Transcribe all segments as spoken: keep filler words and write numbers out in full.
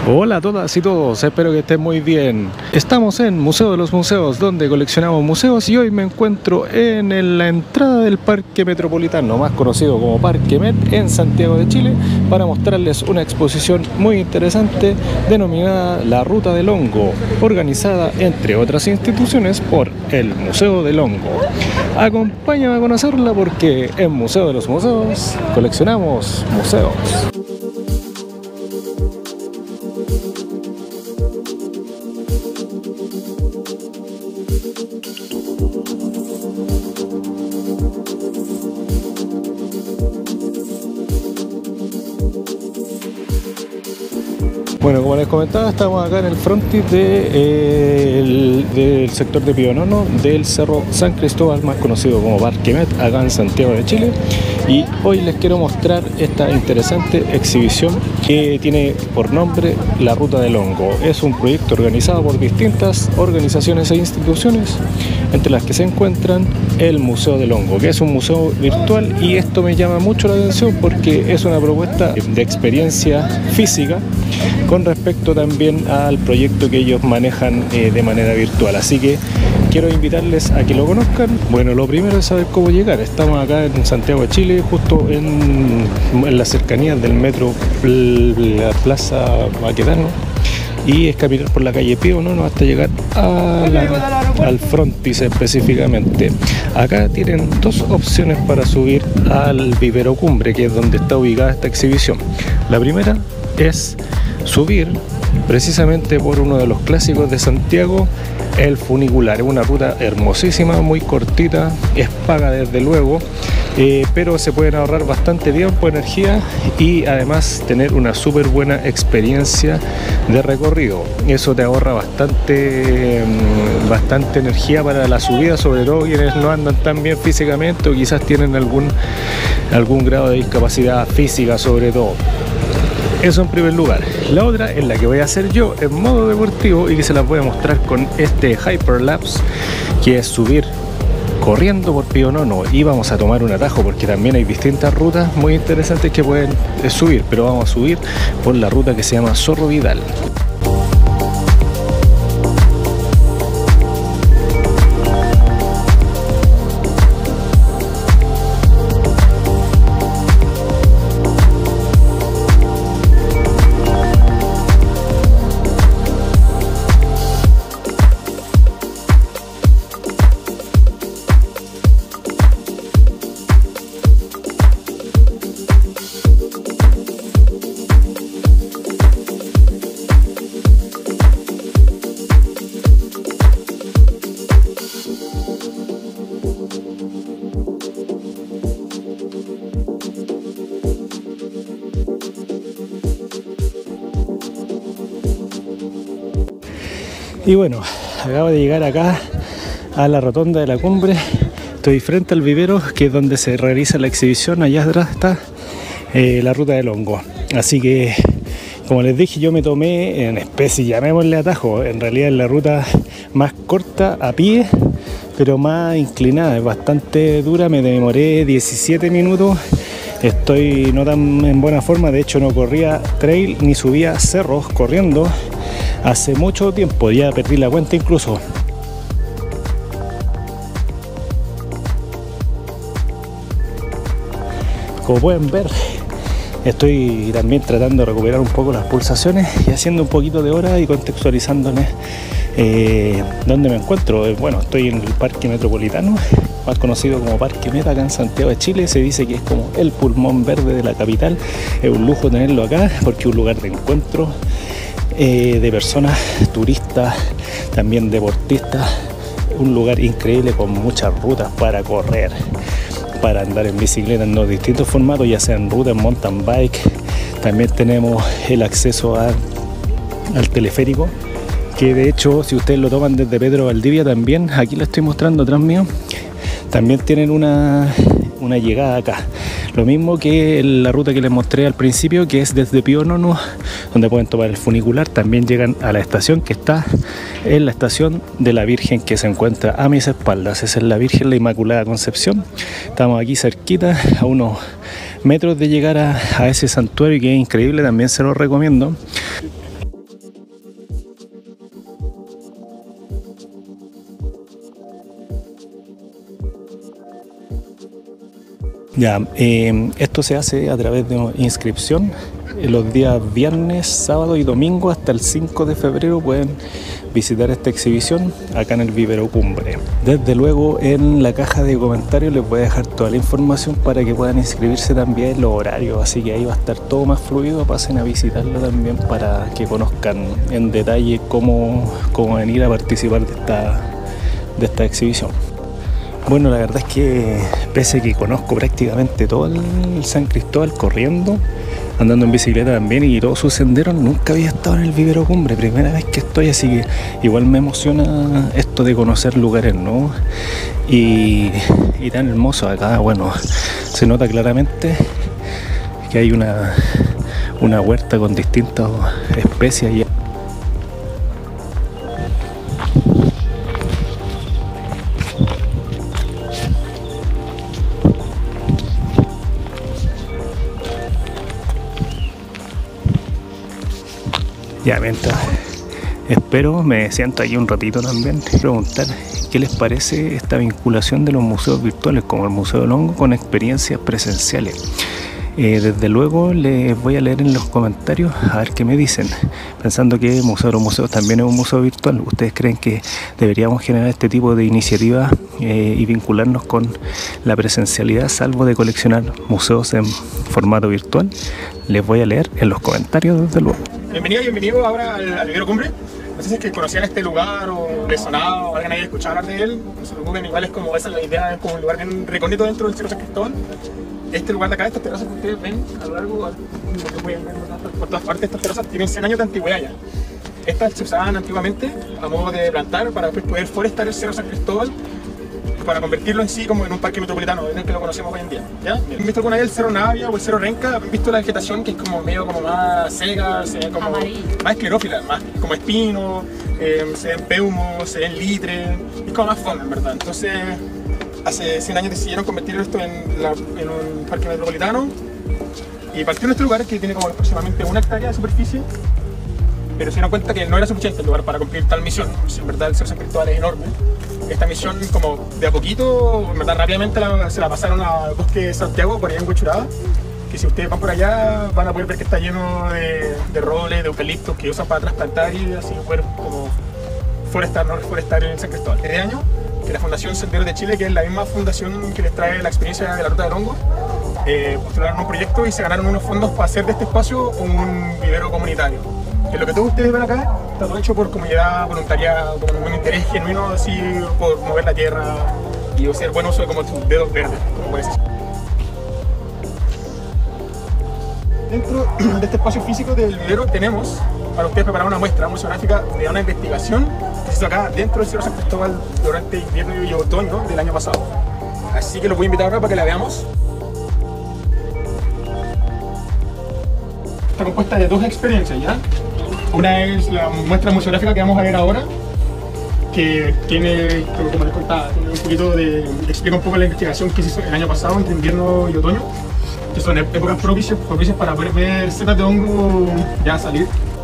Hola a todas y todos, espero que estén muy bien. Estamos en Museo de los Museos, donde coleccionamos museos, y hoy me encuentro en el- la entrada del Parque Metropolitano, más conocido como Parque Met, en Santiago de Chile, para mostrarles una exposición muy interesante denominada La Ruta del Hongo, organizada entre otras instituciones por el Museo del Hongo. Acompáñame a conocerla porque en Museo de los Museos coleccionamos museos. Bueno, como les comentaba, estamos acá en el frontis de, eh, el- del sector de Pionono del Cerro San Cristóbal, más conocido como Parque Met, acá en Santiago de Chile. Y hoy les quiero mostrar esta interesante exhibición que tiene por nombre La Ruta del Hongo. Es un proyecto organizado por distintas organizaciones e instituciones, entre las que se encuentran el Museo del Hongo, que es un museo virtual, y esto me llama mucho la atención porque es una propuesta de experiencia física con respecto también al proyecto que ellos manejan eh, de manera virtual. Así que quiero invitarles a que lo conozcan. Bueno, lo primero es saber cómo llegar. Estamos acá en Santiago de Chile, justo en, en las cercanías del metro, la Plaza Baquedano, y es caminar por la calle Pío Nono hasta llegar a la, al frontis específicamente. Acá tienen dos opciones para subir al vivero cumbre, que es donde está ubicada esta exhibición. La primera es subir precisamente por uno de los clásicos de Santiago, el funicular. Es una ruta hermosísima, muy cortita, es paga desde luego, eh, pero se pueden ahorrar bastante tiempo, energía, y además tener una súper buena experiencia de recorrido. Eso te ahorra bastante, bastante energía para la subida, sobre todo quienes no andan tan bien físicamente o quizás tienen algún, algún grado de discapacidad física sobre todo. Eso en primer lugar. La otra es la que voy a hacer yo en modo deportivo y que se las voy a mostrar con este Hyperlapse, que es subir corriendo por Pío Nono, y vamos a tomar un atajo porque también hay distintas rutas muy interesantes que pueden subir, pero vamos a subir por la ruta que se llama Zorro Vidal. Y bueno, acabo de llegar acá a la rotonda de la cumbre. Estoy frente al vivero, que es donde se realiza la exhibición. Allá atrás está eh, la Ruta del Hongo. Así que, como les dije, yo me tomé en especie, llamémosle atajo. En realidad es la ruta más corta a pie, pero más inclinada, es bastante dura. Me demoré diecisiete minutos. Estoy no tan en buena forma, de hecho no corría trail ni subía cerros corriendo hace mucho tiempo, ya perdí la cuenta incluso. Como pueden ver, estoy también tratando de recuperar un poco las pulsaciones y haciendo un poquito de hora y contextualizándoles eh, dónde me encuentro. Eh, bueno, estoy en el Parque Metropolitano, más conocido como Parque Met, acá en Santiago de Chile. Se dice que es como el pulmón verde de la capital. Es un lujo tenerlo acá porque es un lugar de encuentro eh, de personas, turistas, también deportistas. Un lugar increíble con muchas rutas para correr, para andar en bicicleta en los distintos formatos, ya sean rutas, mountain bike. También tenemos el acceso a, al teleférico, que de hecho, si ustedes lo toman desde Pedro Valdivia, también, aquí lo estoy mostrando atrás mío, también tienen una, una llegada acá. Lo mismo que la ruta que les mostré al principio, que es desde Pío Nono, donde pueden tomar el funicular. También llegan a la estación que está en la estación de la Virgen, que se encuentra a mis espaldas. Esa es la Virgen, la Inmaculada Concepción. Estamos aquí cerquita, a unos metros de llegar a, a ese santuario, que es increíble, también se lo recomiendo. Ya, eh, esto se hace a través de una inscripción. Los días viernes, sábado y domingo hasta el cinco de febrero pueden visitar esta exhibición acá en el Vivero Cumbre. Desde luego en la caja de comentarios les voy a dejar toda la información para que puedan inscribirse también en los horarios, así que ahí va a estar todo más fluido. Pasen a visitarlo también para que conozcan en detalle cómo, cómo venir a participar de esta, de esta exhibición. Bueno, la verdad es que pese a que conozco prácticamente todo el San Cristóbal corriendo, andando en bicicleta también y todos sus senderos, nunca había estado en el Vivero Cumbre, primera vez que estoy, así que igual me emociona esto de conocer lugares nuevos y, y tan hermosos acá. Bueno, se nota claramente que hay una, una huerta con distintas especies y ya, mientras espero, me siento aquí un ratito también y preguntar qué les parece esta vinculación de los museos virtuales como el Museo del Hongo con experiencias presenciales. Eh, desde luego les voy a leer en los comentarios a ver qué me dicen, pensando que Museo de los Museos también es un museo virtual. ¿Ustedes creen que deberíamos generar este tipo de iniciativas eh, y vincularnos con la presencialidad, salvo de coleccionar museos en formato virtual? Les voy a leer en los comentarios, desde luego. Bienvenido y bienvenido ahora al, al Vivero Cumbre. No sé si es que conocían este lugar o les sonaba o alguien haya escuchado hablar de él. No se preocupen, igual es como esa es la idea, es como un lugar bien recóndito dentro del Cerro San Cristóbal. Este lugar de acá, estas terrazas que ustedes ven a lo largo, que pueden ver por todas partes, estas terrazas tienen cien años de antigüedad ya. Estas se usaban antiguamente a modo de plantar para después poder forestar el Cerro San Cristóbal, para convertirlo en sí como en un parque metropolitano, en el que lo conocemos hoy en día. ¿Ya? ¿Han visto alguna vez el Cerro Navia o el Cerro Renca? ¿Han visto la vegetación que es como medio como más seca, se ve como amarillo, más esclerófila, más como espino, eh, se ven peumos, se ven litre, es como más fome en verdad. Entonces, hace cien años decidieron convertir esto en, la, en un parque metropolitano y partió en este lugar que tiene como aproximadamente una hectárea de superficie, pero se dieron cuenta que no era suficiente el lugar para cumplir tal misión. Si en verdad el Cerro San Cristóbal es enorme, esta misión como de a poquito, en verdad rápidamente la, se la pasaron al bosque de Santiago, por allá en Huechuraba, que si ustedes van por allá van a poder ver que está lleno de, de robles, de eucaliptos que usan para trasplantar y así poder como forestar, no reforestar en el San Cristóbal. Este año, que la Fundación Senderos de Chile, que es la misma fundación que les trae la experiencia de la Ruta del Hongo, eh, postularon un proyecto y se ganaron unos fondos para hacer de este espacio un vivero comunitario. Que lo que todos ustedes ven acá está todo hecho por comunidad voluntaria, con un interés genuino así por mover la tierra y hacer buen uso de como tus dedos verdes, como puedes decir. Dentro de este espacio físico del vivero tenemos para ustedes preparar una muestra museográfica de una investigación que se hizo acá dentro del Cerro San Cristóbal durante invierno y otoño del año pasado. Así que los voy a invitar ahora para que la veamos. Está compuesta de dos experiencias, ¿ya? Una es la muestra museográfica que vamos a ver ahora, que tiene, como les contaba, tiene un poquito de, explica un poco la investigación que se hizo el año pasado entre invierno y otoño, que son épocas propicias, propicias para poder ver setas de hongo ya salir.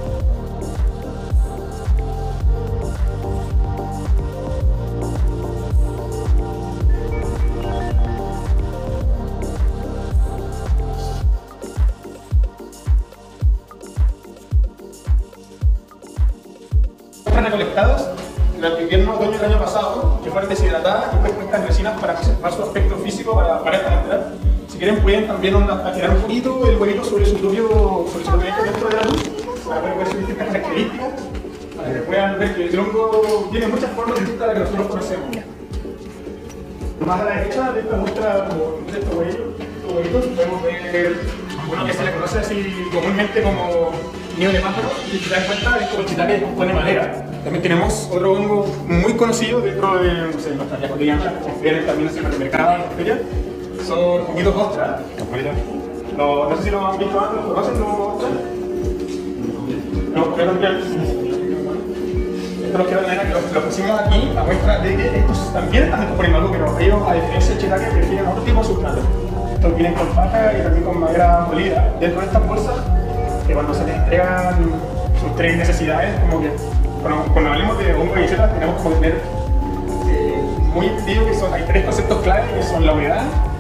Recolectadas durante el invierno otoño del año pasado, que fueron deshidratadas y después estas resinas para preservar su aspecto físico para, para esta muestra. Si quieren pueden también tirar un poquito el huevito sobre su propio sobre su propio dentro de la luz para poder ver sus distintas características, para que puedan ver que el hongo tiene muchas formas distintas a las que nosotros conocemos. Más a la derecha de esta muestra de estos huevitos podemos ver uno que se le conoce así comúnmente como nido de pájaro, y si te das cuenta es como el shiitake que compone madera. También tenemos otro hongo muy conocido dentro de no sé, nuestras vías cotidianas, que vienen también en el supermercado, son honguitos ostra. No, no sé si lo han visto antes, ¿lo conocen los hongos ostra? No, pero también. Esto lo quiero tener que lo pusimos aquí a muestra de que estos también están descomponiendo algo, pero ellos, a diferencia del shiitake, prefieren otro tipo de sustrato. Estos vienen con paja y también con madera molida. Dentro de estas bolsas, que cuando se les entregan sus tres necesidades, como que cuando, cuando hablemos de hongo y setas tenemos que tener eh, muy entendido que son, hay tres conceptos clave que son la humedad,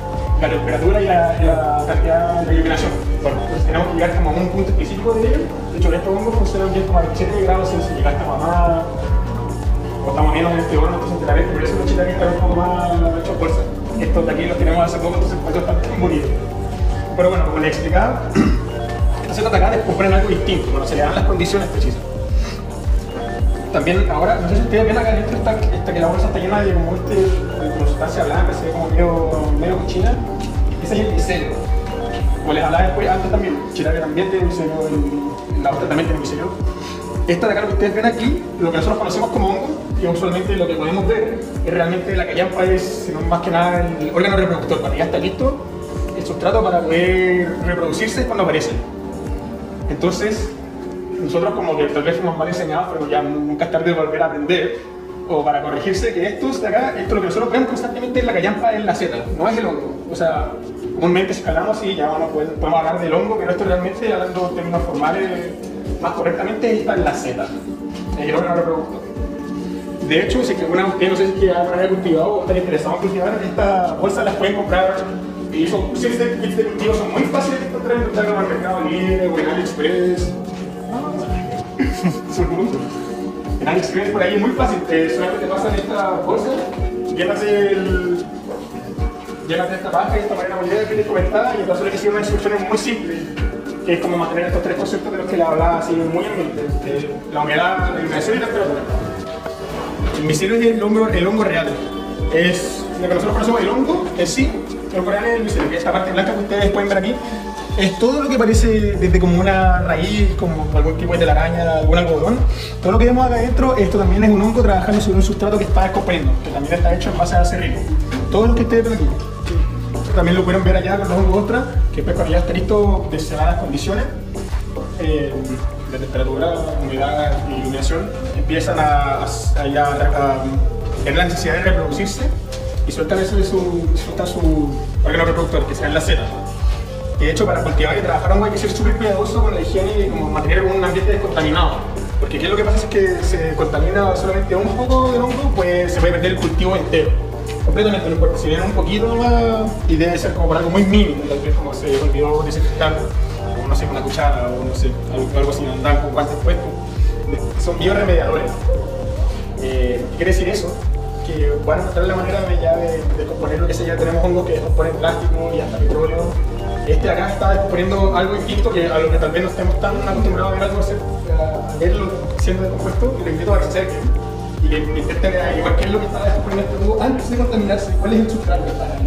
la temperatura y la, y la cantidad de iluminación. Entonces tenemos que llegar como a un punto específico de ello. De hecho, estos hongos funcionan bien como a veintisiete grados, si llegaste a mamá o estamos menos en este horno, entonces te la ves, por eso los chilaquiles están un poco más hechos fuerza. Estos de aquí los tenemos hace poco, entonces por eso están tan bonitos. Pero bueno, como les explicaba, estas setas de acá descubren algo distinto, cuando se le dan las condiciones precisas. También ahora, no sé si ustedes ven acá adentro esta, esta, que la bolsa está llena de como este, de sustancia blanca, se ve como medio, medio cochina. Ese es el micelio. Como les hablaba después, antes también, Chilabia también tiene micelio, en la otra también tiene micelio. Esta de acá, lo que ustedes ven aquí, lo que nosotros conocemos como hongo, y usualmente lo que podemos ver es realmente la callampa, es sino más que nada el órgano reproductor. Cuando ya está listo el sustrato para poder reproducirse es cuando aparece. Entonces, nosotros como que tal vez fuimos mal enseñados, pero ya nunca es tarde de volver a aprender, o para corregirse que estos de acá, esto lo que nosotros vemos constantemente en la callampa es la seta, no es el hongo. O sea, comúnmente si hablamos así, ya bueno, pues, podemos hablar del hongo, pero esto realmente, hablando en términos formales, más correctamente, esta es la seta, el órgano reproductor. De hecho, si alguna de ustedes, no sé si alguna vez cultivado o están interesados en cultivar, estas bolsas las pueden comprar, y son kits de, kits de cultivo, son muy fáciles de encontrar, encontrar en el Mercado Libre o en AliExpress. En AliExpress por ahí es muy fácil, eh, solamente te pasan esta bolsa, llenas el... llenas de esta paja y esta manera molida que les comentaba, y entonces solo hay que seguir una instrucción muy simple, que es como mantener estos tres conceptos de los que le hablaba así muy en mente, eh, la humedad, la iluminación y la temperatura. El micelio es el hongo, el hongo real, es lo que nosotros conocemos el hongo en sí, el hongo real es el micelio, que es esta parte blanca que ustedes pueden ver aquí. Es todo lo que parece desde como una raíz, como algún tipo de telaraña, algún algodón. Todo lo que vemos acá adentro, esto también es un hongo trabajando sobre un sustrato que está descomponiendo, que también está hecho en base a acerrín. Todo lo que ustedes ven aquí. Esto también lo pueden ver allá con los hongos ostras, que después cuando ya está listo, de cerradas condiciones eh, de temperatura, humedad y iluminación, empiezan a, a, a, a tener la necesidad de reproducirse y sueltan, eso de su, sueltan su órgano reproductor, que será la seta. De hecho, para cultivar y trabajar hongo hay que ser súper cuidadoso con la higiene y como mantener un ambiente descontaminado. Porque ¿qué es lo que pasa? Es que se contamina solamente un poco del hongo, pues se puede perder el cultivo entero. Completamente, no importa. Si viene un poquito nomás, y debe ser como por algo muy mínimo, tal vez como se olvidó desinfectar, o no sé, con una cuchara, o no sé, algo, algo así, andan con guantes puestos. Son bioremediadores. Eh, ¿Qué quiere decir eso? Que van a encontrar la manera de, ya de, de componer lo que sea. Ya tenemos hongos que descomponen plástico y hasta petróleo. Este acá está descubriendo algo distinto que a lo que tal vez no estemos tan acostumbrados a ver algo, a verlo siendo descompuesto, y le invito a que se acerquen y que intenten averiguar qué es lo que está descubriendo este tubo antes de contaminarse, cuál es el sustrato que está ahí.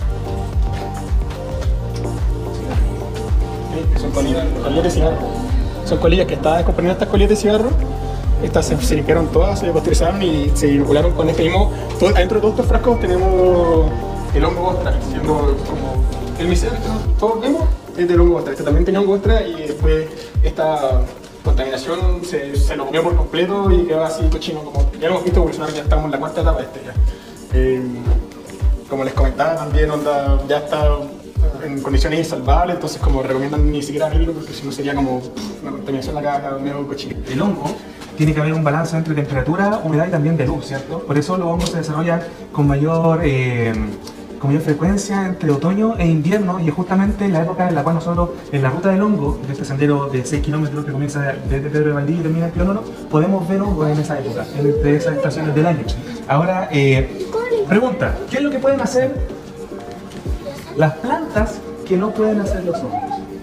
Sí, son colillas, colillas de cigarro. Son colillas que estaban descomponiendo estas colillas de cigarro. Estas se, se limpiaron todas, se pasteurizaron y se inocularon con este mismo. Todo, adentro de todos estos frascos tenemos el hongo ostra, siendo como el micelio que todos vemos es del hongo ostra. Este también tenía hongo ostra y después esta contaminación se, se lo comió por completo y quedó así cochino. Como ya lo hemos visto evolucionar, ya estamos en la cuarta etapa de este ya. Eh, como les comentaba también, onda, ya está en condiciones insalvables, entonces como recomiendan ni siquiera abrirlo porque si no sería como una contaminación acá medio cochino. El hongo tiene que haber un balance entre temperatura, humedad y también de luz, ¿cierto? Por eso los hongos se desarrollan con mayor, eh, con mayor frecuencia entre otoño e invierno, y es justamente la época en la cual nosotros, en la ruta del hongo, de este sendero de seis kilómetros que comienza desde Pedro de Valdivia y termina en Pionono, podemos ver hongos en esa época, entre esas estaciones del año. Ahora, eh, pregunta, ¿qué es lo que pueden hacer las plantas que no pueden hacer los hongos?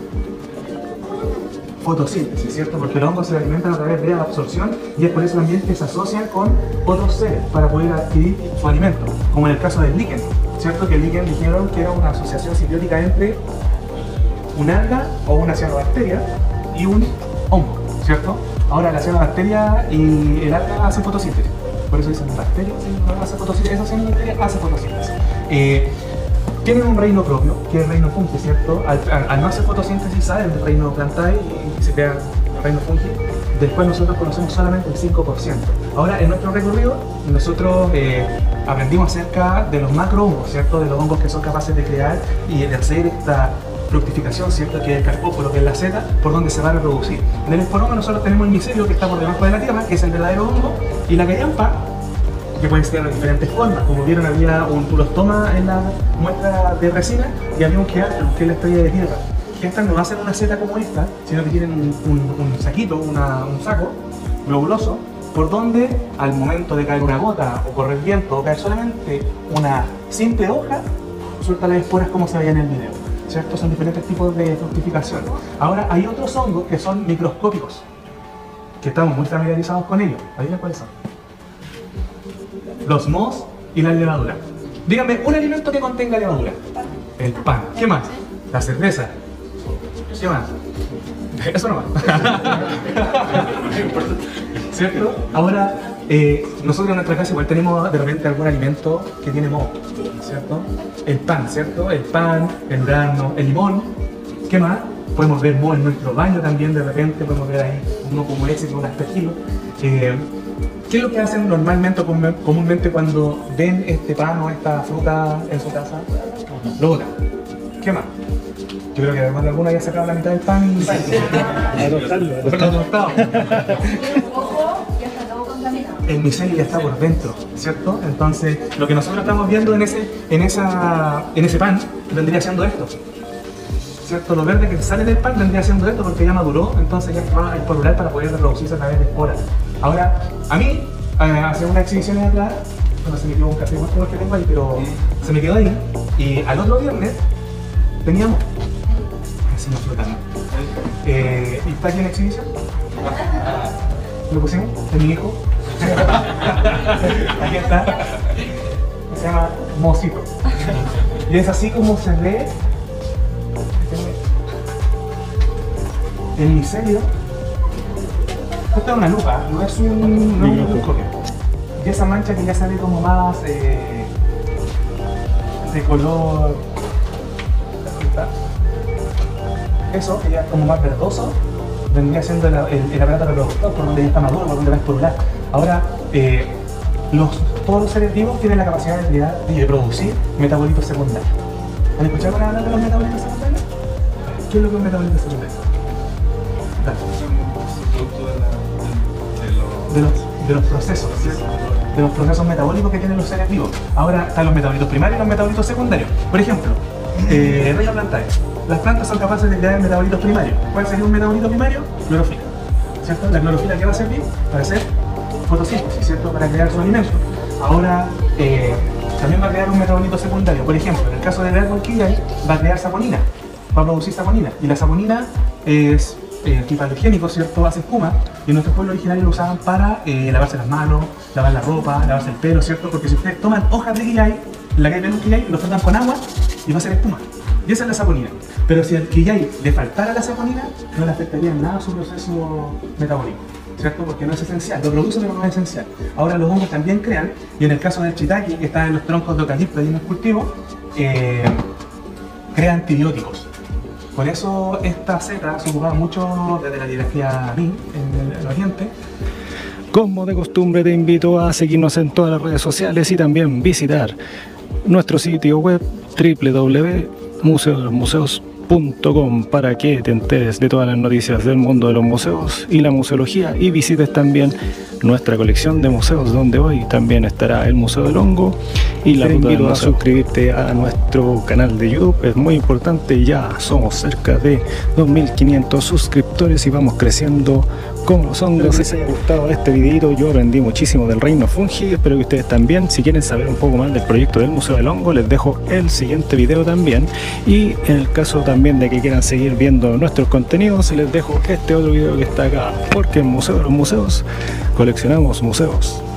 Fotosíntesis, ¿cierto? Porque los hongos se alimentan a través de la absorción y es por eso también que se asocian con otros seres para poder adquirir su alimento, como en el caso del líquen, ¿cierto? Que el líquen dijeron que era una asociación simbiótica entre un alga o una cianobacteria y un hongo, ¿cierto? Ahora la cianobacteria y el alga hacen fotosíntesis, por eso dicen bacteria, hace fotosíntesis, esa cianobacteria hace fotosíntesis. Eh, Tienen un reino propio, que es el reino fungi, ¿cierto? Al, al, al no hacer fotosíntesis salen del reino plantae y se crea el reino fungi. Después nosotros conocemos solamente el cinco por ciento. Ahora, en nuestro recorrido, nosotros eh, aprendimos acerca de los macrohongos, ¿cierto? De los hongos que son capaces de crear y de hacer esta fructificación, ¿cierto? Que es el carpóforo, que es la seta, por donde se va a reproducir. En el esporongo nosotros tenemos el micelio, que está por debajo de la tierra, que es el verdadero hongo, y la callampa que pueden ser de diferentes formas. Como vieron, había un, tú los tomas en la muestra de resina y había un geantrum, que es la estrella de tierra. Estas no hacen una seta como esta, sino que tienen un, un, un saquito, una, un saco globuloso, por donde al momento de caer una gota o correr viento o caer solamente una simple hoja, suelta las esporas como se veía en el video, ¿cierto? Son diferentes tipos de fructificación. Ahora hay otros hongos que son microscópicos, que estamos muy familiarizados con ellos. ¿Adivinen cuáles son? Los mohos y la levadura. Díganme un alimento que contenga levadura. El pan. ¿Qué más? La cerveza. ¿Qué más? Eso no más. ¿Cierto? Ahora, eh, nosotros en nuestra casa igual tenemos de repente algún alimento que tiene moho, ¿cierto? El pan, ¿cierto? El pan, el durazno, el limón. ¿Qué más? Podemos ver moho en nuestro baño también, de repente podemos ver ahí uno como ese con un aspergilo. Eh, ¿Qué es lo que hacen normalmente, comúnmente cuando ven este pan o esta fruta en su casa? Lo botan. ¿Qué más? Yo creo que además de alguna ya sacado la mitad del pan y... a tostarlo, a tostarlo. El micelio ya está por dentro, ¿cierto? Entonces, lo que nosotros estamos viendo en ese, en esa, en ese pan vendría siendo esto, ¿cierto? Lo verde que sale del pan vendría siendo esto porque ya maduró, entonces ya va a esporular para poder reproducirse a través de esporas. Ahora, a mí, eh, hace unas exhibiciones atrás, bueno, se me quedó un café más como el que tengo ahí, pero se me quedó ahí, y al otro viernes teníamos así nos flotando. Eh, ¿Y está aquí en la exhibición? Lo pusimos, de mi hijo. Aquí está. Se llama Mocito. Y es así como se ve el micelio. Esto es una lupa, no es un, no es un microscopio. Y esa mancha que ya sale como más eh, de color. Eso, que ya es como más verdoso, vendría siendo el, el, el aparato reproductor, por donde ya está maduro, por donde va a esporular. Ahora, eh, los, todos los seres vivos tienen la capacidad de, de producir metabolitos secundarios. ¿Han escuchado hablar de los metabolitos secundarios? ¿Qué es lo que es un metabolito secundario? De los, de los procesos, ¿cierto? De los procesos metabólicos que tienen los seres vivos. Ahora están los metabolitos primarios y los metabolitos secundarios. Por ejemplo, eh, reino plantario. Las plantas son capaces de crear metabolitos primarios. ¿Cuál sería un metabolito primario? Clorofila, ¿cierto? La clorofila, ¿qué va a servir? Para hacer fotosíntesis, ¿cierto? Para crear su alimento. Ahora, eh, también va a crear un metabolito secundario. Por ejemplo, en el caso del árbol quillay, va a crear saponina, va a producir saponina. Y la saponina es eh, tipo alergénico, ¿cierto? Hace espuma. Y en nuestro pueblo originario lo usaban para eh, lavarse las manos, lavar la ropa, lavarse el pelo, ¿cierto? Porque si ustedes toman hojas de quillay, la que hay de un quillay, lo frotan con agua y va a ser espuma. Y esa es la saponina. Pero si al quillay le faltara la saponina, no le afectaría en nada su proceso metabólico, ¿cierto? Porque no es esencial, lo produce pero no es esencial. Ahora los hongos también crean, y en el caso del shiitake, que está en los troncos de eucalipto y en el cultivo, eh, crea antibióticos. Por eso esta seta se ocupaba mucho desde la dinastía Ming en el, el Oriente. Como de costumbre, te invito a seguirnos en todas las redes sociales y también visitar nuestro sitio web doble u doble u doble u punto museo de los museos punto com para que te enteres de todas las noticias del mundo de los museos y la museología, y visites también nuestra colección de museos, donde hoy también estará el Museo del Hongo, y la te invito a suscribirte a nuestro canal de YouTube. Es muy importante, ya somos cerca de dos mil quinientos suscriptores y vamos creciendo como los hongos. Si les haya gustado este videito, yo aprendí muchísimo del reino fungi, espero que ustedes también. Si quieren saber un poco más del proyecto del Museo del Hongo, les dejo el siguiente video también, y en el caso también de que quieran seguir viendo nuestros contenidos, les dejo este otro video que está acá, porque en Museo de los Museos coleccionamos museos.